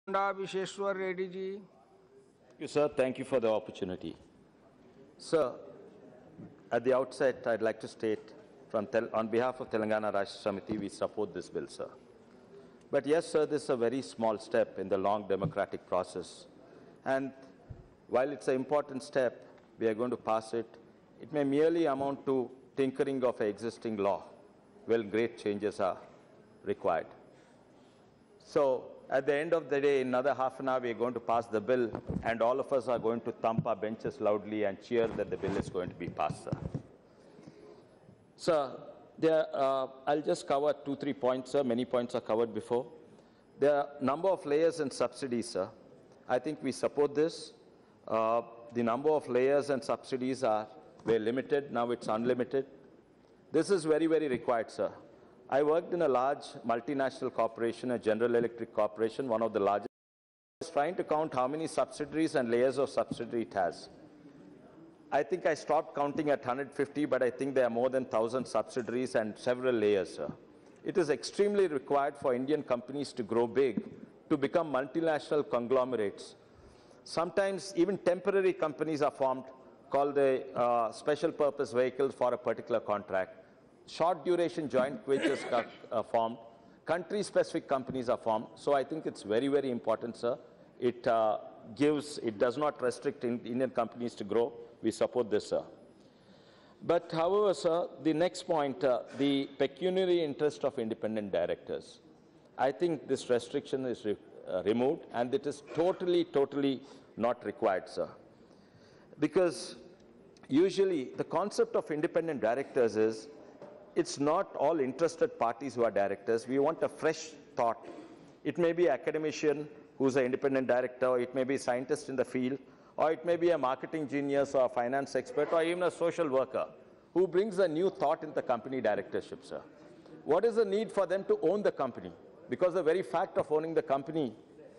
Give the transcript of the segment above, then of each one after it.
Konda Vishweshwar Reddy ji. Thank you, sir. Thank you for the opportunity. Sir, at the outset, I'd like to state on behalf of Telangana Rashtra Samiti, we support this bill, sir. But yes, sir, this is a very small step in the long democratic process. And while it's an important step, we are going to pass it. It may merely amount to tinkering of an existing law, where great changes are required. So, at the end of the day, in another half an hour, we are going to pass the bill, and all of us are going to thump our benches loudly and cheer that the bill is going to be passed, sir. Sir, I'll just cover 2-3 points, sir. Many points are covered before. There are a number of layers and subsidies, sir. I think we support this. The number of layers and subsidies were limited. Now it's unlimited. This is very, very required, sir. I worked in a large multinational corporation, a General Electric Corporation, one of the largest. I was trying to count how many subsidiaries and layers of subsidy it has. I think I stopped counting at 150, but I think there are more than 1,000 subsidiaries and several layers, sir. It is extremely required for Indian companies to grow big, to become multinational conglomerates. Sometimes even temporary companies are formed, called the special purpose vehicles for a particular contract. Short duration joint ventures are formed. Country-specific companies are formed. So I think it's very, very important, sir. It does not restrict Indian companies to grow. We support this, sir. But however, sir, the next point, the pecuniary interest of independent directors. I think this restriction is removed, and it is totally not required, sir. Because usually the concept of independent directors is, it's not all interested parties who are directors. We want a fresh thought. It may be an academician who's an independent director, or it may be a scientist in the field, or it may be a marketing genius or a finance expert, or even a social worker who brings a new thought in the company directorship, sir. What is the need for them to own the company? Because the very fact of owning the company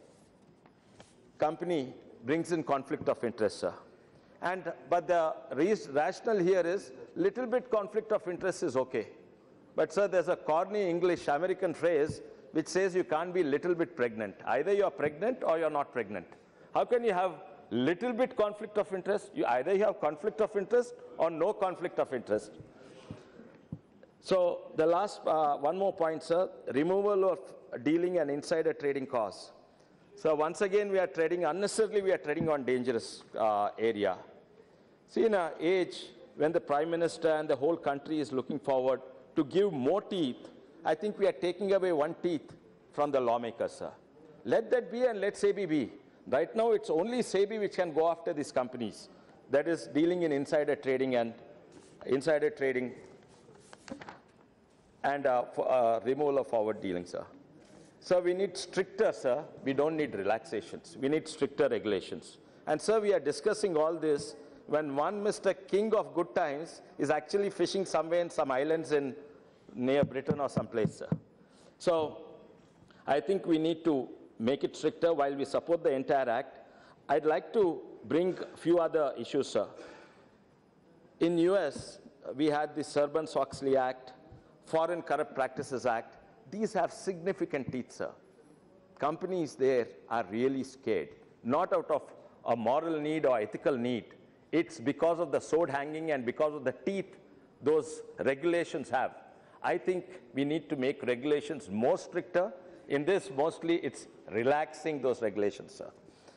brings in conflict of interest, sir. But the rationale here is, little bit conflict of interest is okay. But sir, there's a corny English American phrase which says you can't be little bit pregnant. Either you're pregnant or you're not pregnant. How can you have little bit conflict of interest? Either you have conflict of interest or no conflict of interest. So the last, one more point, sir, removal of dealing and insider trading costs. So once again, unnecessarily we are trading on dangerous area. See, in an age when the Prime Minister and the whole country is looking forward to give more teeth, I think we are taking away one teeth from the lawmakers, sir. Let that be, and let SEBI be. Right now, it's only SEBI which can go after these companies. That is dealing in insider trading and removal of forward dealing, sir. So we need stricter, sir. We don't need relaxations. We need stricter regulations. And sir, we are discussing all this when one Mr. King of Good Times is actually fishing somewhere in some islands near Britain or someplace, sir. So I think we need to make it stricter while we support the entire act. I'd like to bring a few other issues, sir. In US, we had the Sarbanes-Oxley Act, Foreign Corrupt Practices Act. These have significant teeth, sir. Companies there are really scared, not out of a moral need or ethical need. It's because of the sword hanging and because of the teeth those regulations have. I think we need to make regulations more stricter. In this, mostly it's relaxing those regulations, sir.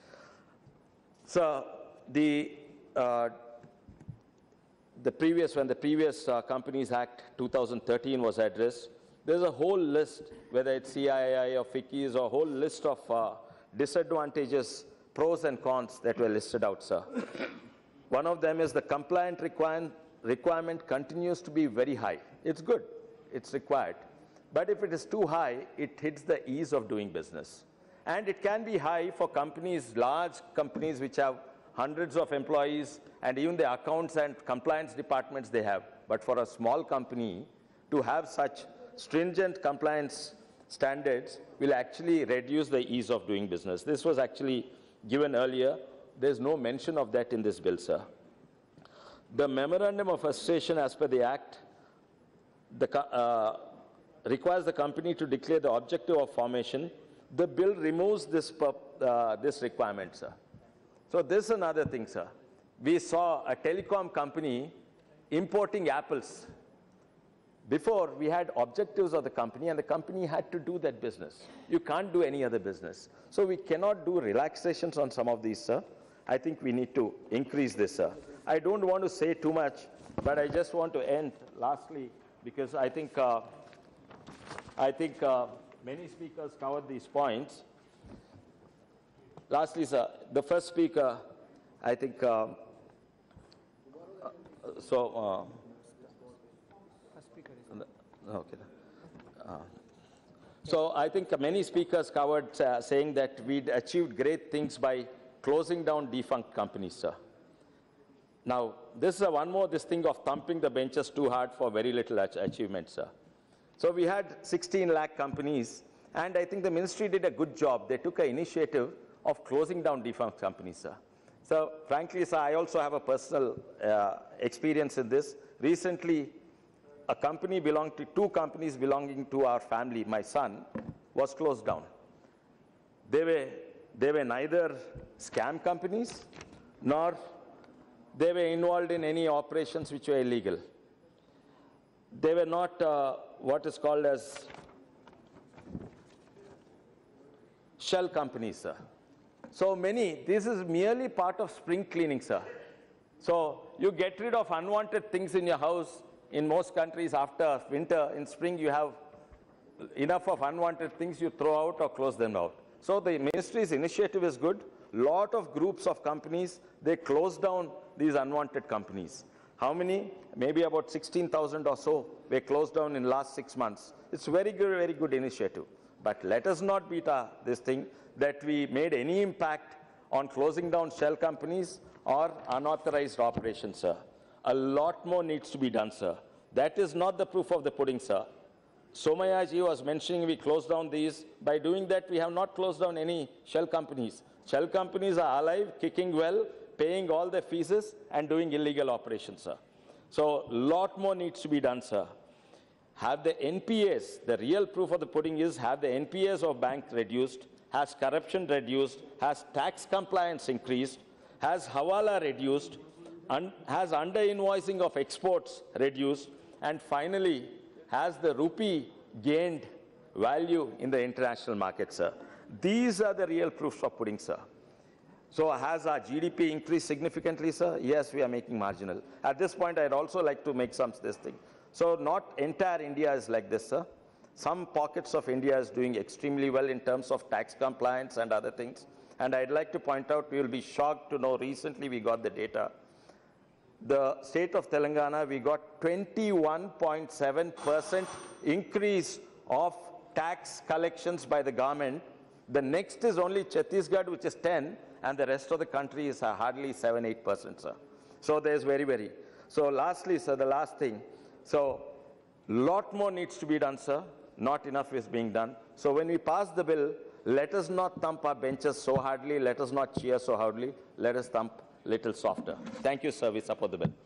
So when the previous Companies Act 2013 was addressed, there's a whole list, whether it's CII or FICCIs, or a whole list of disadvantages, pros and cons that were listed out, sir. One of them is the compliant requirement continues to be very high. It's good, it's required. But if it is too high, it hits the ease of doing business. And it can be high for companies, large companies which have hundreds of employees, and even the accounts and compliance departments they have. But for a small company to have such stringent compliance standards will actually reduce the ease of doing business. This was actually given earlier. There's no mention of that in this bill, sir. The Memorandum of Association, as per the Act, requires the company to declare the objective of formation, the bill removes this requirement, sir. So this is another thing, sir. We saw a telecom company importing apples. Before, we had objectives of the company, and the company had to do that business. You can't do any other business. So we cannot do relaxations on some of these, sir. I think we need to increase this, sir. I don't want to say too much, but I just want to end lastly, because I think many speakers covered these points. Lastly, sir, the first speaker, I think, okay. So I think many speakers covered saying that we'd achieved great things by closing down defunct companies, sir. Now, this is this thing of thumping the benches too hard for very little achievement, sir. So we had 16 lakh companies, and I think the ministry did a good job. They took an initiative of closing down defunct companies, sir. So frankly, sir, I also have a personal experience in this. Recently, two companies belonging to our family, my son, was closed down. They were neither scam companies, nor they were involved in any operations which were illegal. They were not what is called as shell companies, sir. So this is merely part of spring cleaning, sir. So you get rid of unwanted things in your house. In most countries, after winter, in spring, you have enough of unwanted things, you throw out or close them out. So the ministry's initiative is good. Lot of groups of companies, they close down these unwanted companies. How many? Maybe about 16,000 or so were closed down in last 6 months. It's very good initiative. But let us not beat this thing that we made any impact on closing down shell companies or unauthorized operations, sir. A lot more needs to be done, sir. That is not the proof of the pudding, sir. Somaya ji was mentioning we closed down these. By doing that, we have not closed down any shell companies. Shell companies are alive, kicking well, paying all their fees and doing illegal operations, sir. So lot more needs to be done, sir. Have the NPAs, the real proof of the pudding is have the NPAs of banks reduced, has corruption reduced, has tax compliance increased, has hawala reduced, has under-invoicing of exports reduced, and finally, has the rupee gained value in the international market, sir. These are the real proofs of pudding, sir. So has our GDP increased significantly, sir? Yes, we are making marginal. At this point, I'd also like to make this thing. So not entire India is like this, sir. Some pockets of India is doing extremely well in terms of tax compliance and other things. And I'd like to point out, we will be shocked to know recently we got the data. The state of Telangana, we got 21.7% increase of tax collections by the government. The next is only Chhattisgarh, which is 10, and the rest of the country is hardly 7-8%, sir. So there's very. So lastly, sir, the last thing. So lot more needs to be done, sir. Not enough is being done. So when we pass the bill, let us not thump our benches so hardly. Let us not cheer so hardly. Let us thump little softer. Thank you, sir. We support the bill.